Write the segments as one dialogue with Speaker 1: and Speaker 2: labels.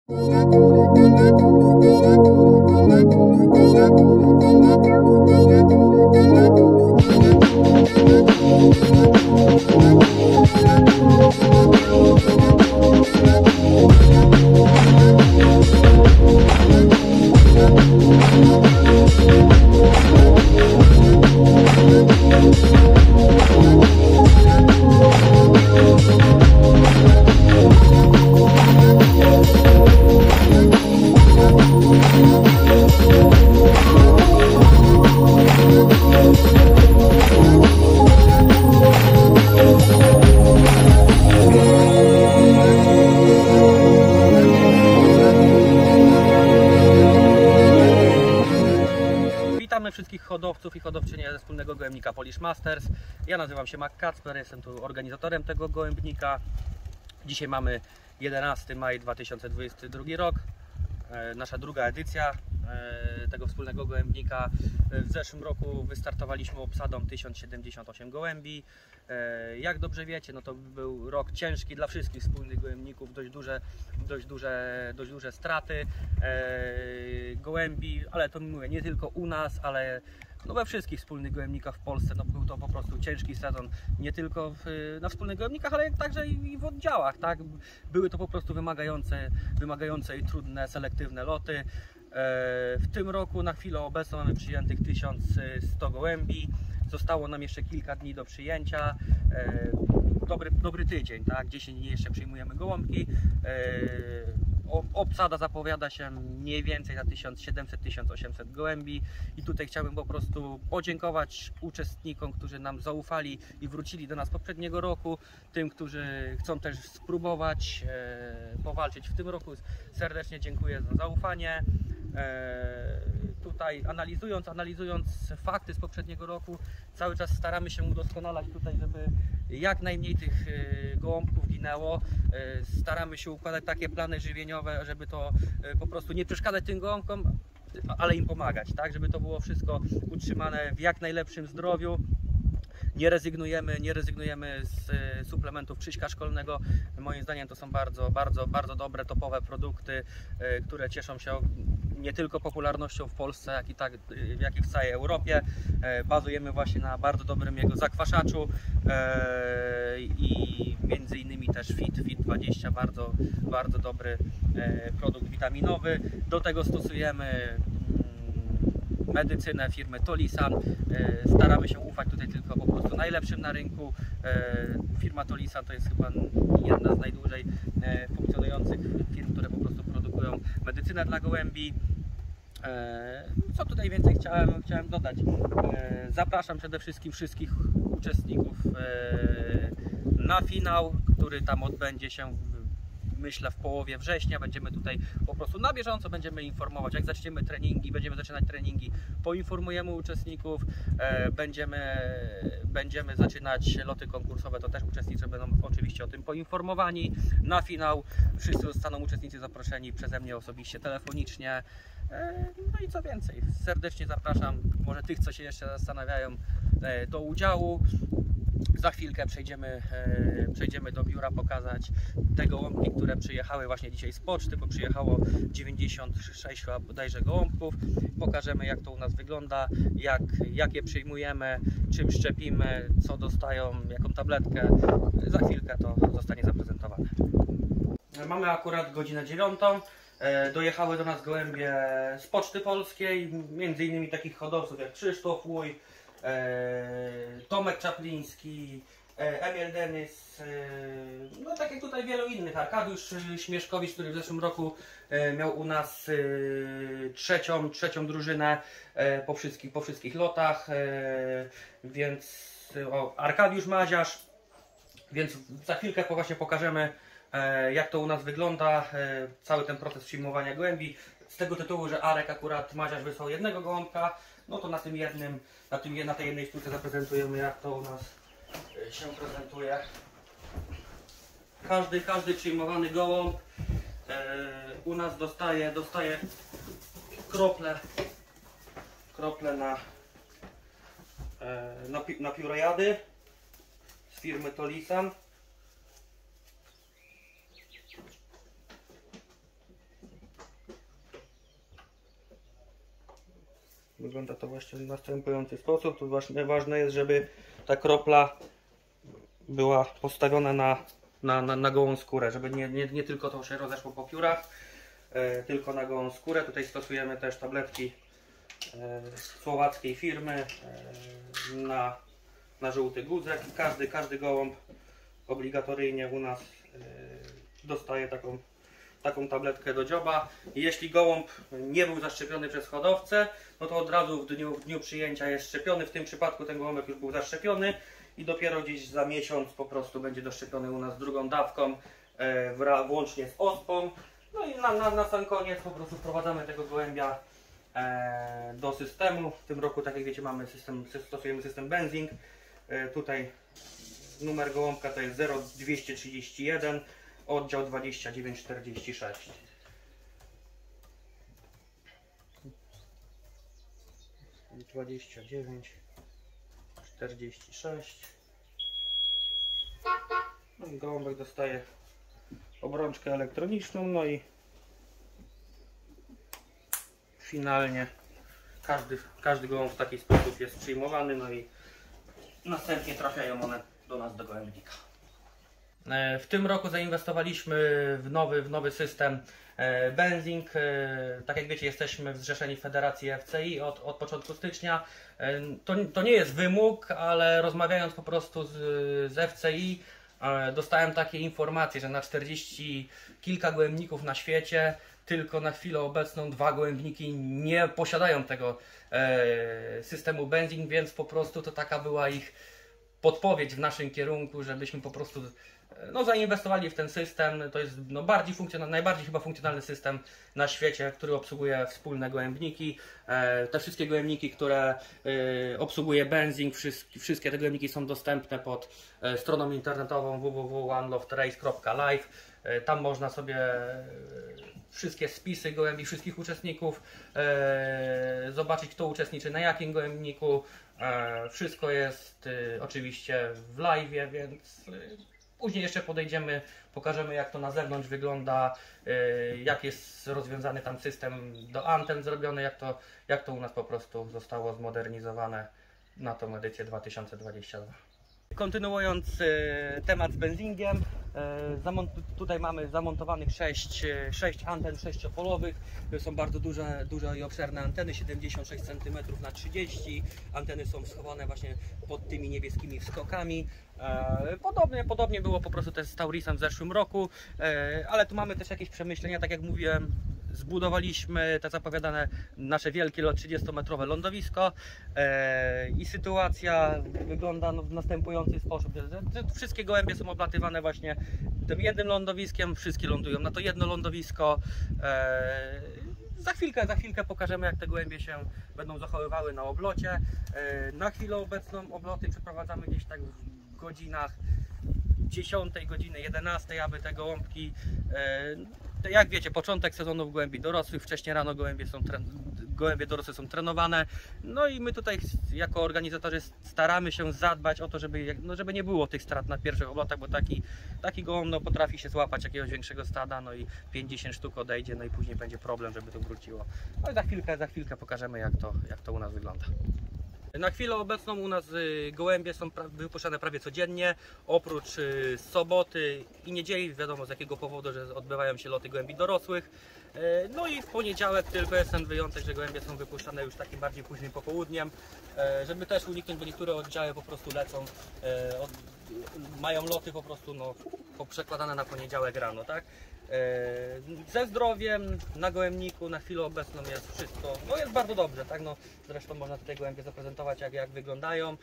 Speaker 1: Witamy wszystkich hodowców i hodowczynie ze wspólnego gołębnika Polish Masters. Ja nazywam się Mac Kacper, jestem tu organizatorem tego gołębnika. Dzisiaj mamy 11 maj 2022 rok, nasza druga edycja tego wspólnego gołębnika. W zeszłym roku wystartowaliśmy obsadą 1078 gołębi. Jak dobrze wiecie, no to był rok ciężki dla wszystkich wspólnych gołębników, dość duże straty gołębi, ale to mówię, nie tylko u nas, ale no we wszystkich wspólnych gołębnikach w Polsce. No był to po prostu ciężki sezon, nie tylko na wspólnych gołębnikach, ale także i w oddziałach, tak? Były to po prostu wymagające i trudne, selektywne loty. W tym roku na chwilę obecną mamy przyjętych 1100 gołębi. Zostało nam jeszcze kilka dni do przyjęcia. Dobry tydzień, tak? 10 dni jeszcze przyjmujemy gołąbki. Obsada zapowiada się mniej więcej na 1700-1800 gołębi i tutaj chciałbym po prostu podziękować uczestnikom, którzy nam zaufali i wrócili do nas poprzedniego roku, tym, którzy chcą też spróbować powalczyć w tym roku. Serdecznie dziękuję za zaufanie. Tutaj analizując fakty z poprzedniego roku, cały czas staramy się udoskonalać tutaj, żeby jak najmniej tych gołąbków ginęło. Staramy się układać takie plany żywieniowe, żeby to po prostu nie przeszkadzać tym gołąbkom, ale im pomagać, tak, żeby to było wszystko utrzymane w jak najlepszym zdrowiu. Nie rezygnujemy z suplementów Krzyśka Szkolnego. Moim zdaniem to są bardzo dobre, topowe produkty, które cieszą się nie tylko popularnością w Polsce, jak i w całej Europie. Bazujemy właśnie na bardzo dobrym jego zakwaszaczu i między innymi też Fit20, bardzo dobry produkt witaminowy. Do tego stosujemy medycynę firmy Tolisan. Staramy się ufać tutaj tylko po prostu najlepszym na rynku. Firma Tolisan to jest chyba jedna z najdłużej funkcjonujących firm, które po prostu produkują medycynę dla gołębi. Co tutaj więcej chciałem dodać? Zapraszam przede wszystkim wszystkich uczestników na finał, który tam odbędzie się, myślę, w połowie września. Będziemy tutaj po prostu na bieżąco informować, jak będziemy zaczynać treningi, poinformujemy uczestników, będziemy zaczynać loty konkursowe, to też uczestnicy będą oczywiście o tym poinformowani. Na finał wszyscy zostaną uczestnicy zaproszeni przeze mnie osobiście, telefonicznie. No i co więcej, serdecznie zapraszam, może tych, co się jeszcze zastanawiają, do udziału. Za chwilkę przejdziemy do biura pokazać te gołąbki, które przyjechały właśnie dzisiaj z poczty, bo przyjechało 96 chyba bodajże gołąbków. Pokażemy, jak to u nas wygląda, jak je przyjmujemy, czym szczepimy, co dostają, jaką tabletkę. Za chwilkę to zostanie zaprezentowane. Mamy akurat godzinę 9. Dojechały do nas gołębie z Poczty Polskiej, między innymi takich hodowców jak Krzysztof Łuj, Tomek Czapliński, Emil Denys, no tak jak tutaj wielu innych, Arkadiusz Śmieszkowicz, który w zeszłym roku miał u nas trzecią drużynę po wszystkich lotach, więc Arkadiusz Maziarz, więc za chwilkę właśnie pokażemy, jak to u nas wygląda, cały ten proces przyjmowania gołębi. Z tego tytułu, że Arek akurat Maziarz wysłał jednego gołąbka, no to na tej jednej sztuce zaprezentujemy, jak to u nas się prezentuje. Każdy przyjmowany gołąb u nas dostaje krople na piórojady z firmy Tolisan. Wygląda to właśnie w następujący sposób. Tu właśnie ważne jest, żeby ta kropla była postawiona na gołą skórę, żeby nie tylko to się rozeszło po piórach, tylko na gołą skórę. Tutaj stosujemy też tabletki słowackiej firmy na żółty guzdek. Każdy gołąb obligatoryjnie u nas dostaje taką tabletkę do dzioba. Jeśli gołąb nie był zaszczepiony przez hodowcę, no to od razu w dniu przyjęcia jest szczepiony. W tym przypadku ten gołąbek już był zaszczepiony i dopiero gdzieś za miesiąc po prostu będzie doszczepiony u nas drugą dawką, włącznie z ospą. No i na sam koniec po prostu wprowadzamy tego gołębia do systemu. W tym roku, tak jak wiecie, stosujemy system Benzing. Tutaj numer gołąbka to jest 0231, oddział 2946. No i gołąbek dostaje obrączkę elektroniczną, no i finalnie każdy gołąb w taki sposób jest przyjmowany, no i następnie trafiają one do nas do gołębnika. W tym roku zainwestowaliśmy w nowy system Benzing. Tak jak wiecie, jesteśmy zrzeszeni w Federacji FCI od początku stycznia. To nie jest wymóg, ale rozmawiając po prostu z FCI dostałem takie informacje, że na 40 kilka gołębników na świecie tylko na chwilę obecną 2 gołębniki nie posiadają tego systemu Benzing, więc po prostu to taka była ich podpowiedź w naszym kierunku, żebyśmy po prostu zainwestowali w ten system. To jest najbardziej chyba funkcjonalny system na świecie, który obsługuje wspólne gołębniki. Te wszystkie gołębniki, które obsługuje Benzing, wszystkie te gołębniki są dostępne pod stroną internetową www.oneloftrace.live. Tam można sobie wszystkie spisy gołębi, wszystkich uczestników, zobaczyć, kto uczestniczy na jakim gołębniku. Wszystko jest oczywiście w live, więc później jeszcze podejdziemy, pokażemy, jak to na zewnątrz wygląda, jak jest rozwiązany tam system do anten zrobiony, jak to u nas po prostu zostało zmodernizowane na tą edycję 2022. Kontynuując temat z Benzingiem, tutaj mamy zamontowanych 6 anten 6-polowych. To są bardzo duże i obszerne anteny, 76 cm na 30 cm. Anteny są schowane właśnie pod tymi niebieskimi wskokami. Podobnie było po prostu też z Taurisem w zeszłym roku, ale tu mamy też jakieś przemyślenia, tak jak mówiłem. Zbudowaliśmy te zapowiadane nasze wielkie 30-metrowe lądowisko i sytuacja wygląda w następujący sposób. Wszystkie gołębie są oblatywane właśnie tym jednym lądowiskiem, wszystkie lądują na to jedno lądowisko. Za chwilkę pokażemy, jak te gołębie się będą zachowywały na oblocie. Na chwilę obecną obloty przeprowadzamy gdzieś tak w godzinach 10, godziny 11, aby te gołąbki, jak wiecie, początek sezonu gołębi dorosłych, wcześniej rano gołębie dorosłe są trenowane. No i my tutaj jako organizatorzy staramy się zadbać o to, żeby nie było tych strat na pierwszych oblotach, bo taki gołąb potrafi się złapać jakiegoś większego stada, no i 50 sztuk odejdzie, no i później będzie problem, żeby to wróciło. No i za chwilkę pokażemy, jak to u nas wygląda. Na chwilę obecną u nas gołębie są wypuszczane prawie codziennie, oprócz soboty i niedzieli, wiadomo z jakiego powodu, że odbywają się loty gołębi dorosłych. No i w poniedziałek tylko jest ten wyjątek, że gołębie są wypuszczane już takim bardziej późnym popołudniem, żeby też uniknąć, bo niektóre oddziały po prostu lecą, mają loty po prostu przekładane na poniedziałek rano, tak? Ze zdrowiem na gołębniku na chwilę obecną jest wszystko, jest bardzo dobrze, tak? Zresztą można tutaj gołębie zaprezentować, jak wyglądają.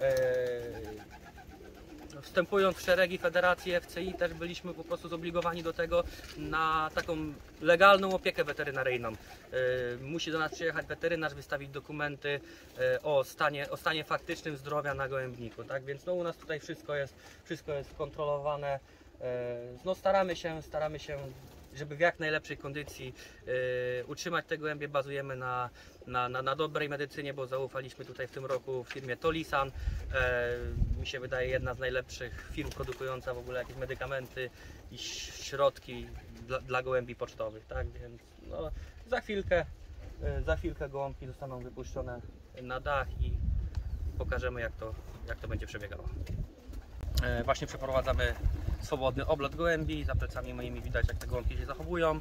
Speaker 1: Wstępując w szeregi Federacji FCI też byliśmy po prostu zobligowani do tego na taką legalną opiekę weterynaryjną. Musi do nas przyjechać weterynarz, wystawić dokumenty o stanie faktycznym zdrowia na gołębniku, tak? Więc u nas tutaj wszystko jest kontrolowane. Staramy się, żeby w jak najlepszej kondycji utrzymać te gołębie. Bazujemy na dobrej medycynie, bo zaufaliśmy tutaj w tym roku firmie Tolisan. Mi się wydaje, jedna z najlepszych firm produkująca w ogóle jakieś medykamenty i środki dla gołębi pocztowych, tak? Więc za chwilkę Za chwilkę gołąbki zostaną wypuszczone na dach i pokażemy jak to będzie przebiegało. Właśnie przeprowadzamy swobodny oblot gołębi. Za plecami moimi widać jak te gołąbki się zachowują.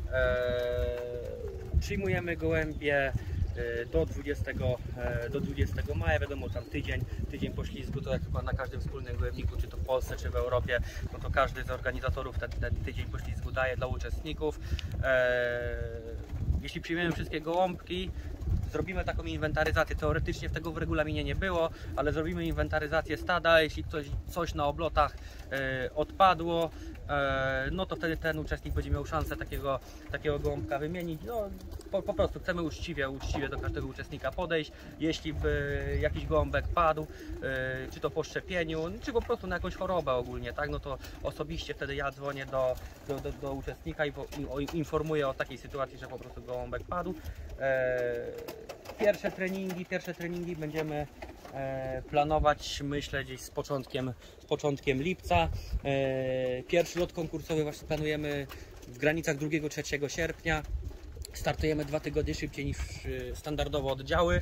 Speaker 1: Przyjmujemy gołębie do 20 maja, wiadomo tam tydzień poślizgu, to jak chyba na każdym wspólnym gołębniku, czy to w Polsce, czy w Europie, no to każdy z organizatorów ten tydzień poślizgu daje dla uczestników. Jeśli przyjmiemy wszystkie gołąbki, zrobimy taką inwentaryzację, teoretycznie tego w regulaminie nie było, ale zrobimy inwentaryzację stada, jeśli coś na oblotach odpadło, no to wtedy ten uczestnik będzie miał szansę takiego gołąbka wymienić. No, po prostu chcemy uczciwie do każdego uczestnika podejść. Jeśli by jakiś gołąbek padł, czy to po szczepieniu, czy po prostu na jakąś chorobę ogólnie, tak, no to osobiście wtedy ja dzwonię do uczestnika i informuję o takiej sytuacji, że po prostu gołąbek padł. Pierwsze treningi będziemy planować, myślę, gdzieś z początkiem lipca. Pierwszy lot konkursowy właśnie planujemy w granicach 2-3 sierpnia. Startujemy 2 tygodnie szybciej niż standardowo oddziały.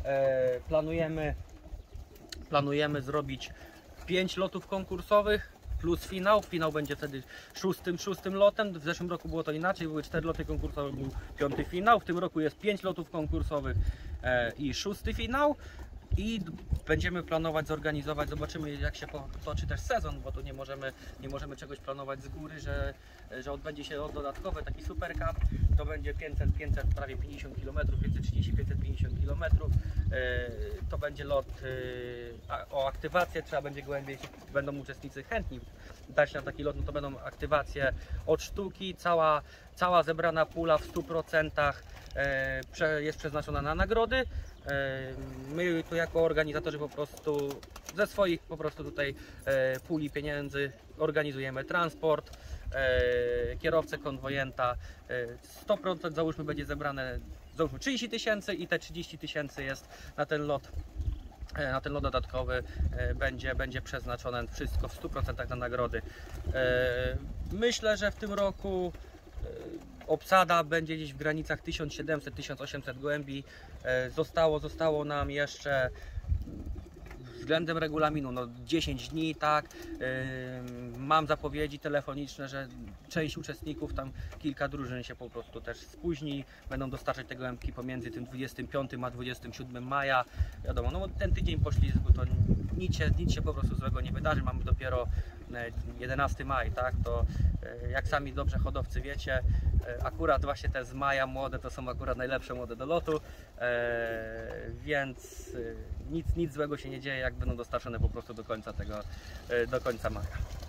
Speaker 1: Planujemy zrobić 5 lotów konkursowych plus finał. Finał będzie wtedy szóstym lotem. W zeszłym roku było to inaczej, były 4 loty konkursowe, był 5. finał. W tym roku jest 5 lotów konkursowych i 6. finał. I będziemy planować zorganizować, zobaczymy jak się potoczy też sezon, bo tu nie możemy czegoś planować z góry, że odbędzie się lot dodatkowy, taki Super Cup, to będzie 500, prawie 50 km, 530-550 km, to będzie lot o aktywację, trzeba będzie gołębie, jeśli będą uczestnicy chętni dać na taki lot, no to będą aktywacje od sztuki, cała zebrana pula w 100% jest przeznaczona na nagrody. My tu jako organizatorzy po prostu ze swoich tutaj puli pieniędzy organizujemy transport, kierowcę, konwojenta. 100% załóżmy będzie zebrane, załóżmy 30 000 i te 30 000 jest na ten lot dodatkowy, będzie przeznaczone wszystko w 100% na nagrody. Myślę, że w tym roku obsada będzie gdzieś w granicach 1700-1800 gołębi. Zostało nam jeszcze względem regulaminu 10 dni, tak. Mam zapowiedzi telefoniczne, że część uczestników, tam kilka drużyn się po prostu też spóźni, będą dostarczać te gołębki pomiędzy tym 25 a 27 maja. Wiadomo, no ten tydzień poślizgu to nic się po prostu złego nie wydarzy, mamy dopiero 11 maj, tak, to jak sami dobrze hodowcy wiecie, akurat właśnie te z maja młode to są akurat najlepsze młode do lotu, więc nic złego się nie dzieje, jak będą dostarczone po prostu do końca maja.